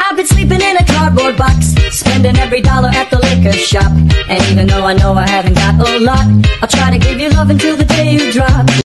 I've been sleeping in a cardboard box, spending every dollar at the liquor shop. And even though I know I haven't got a lot, I'll try to give you love until the day you drop.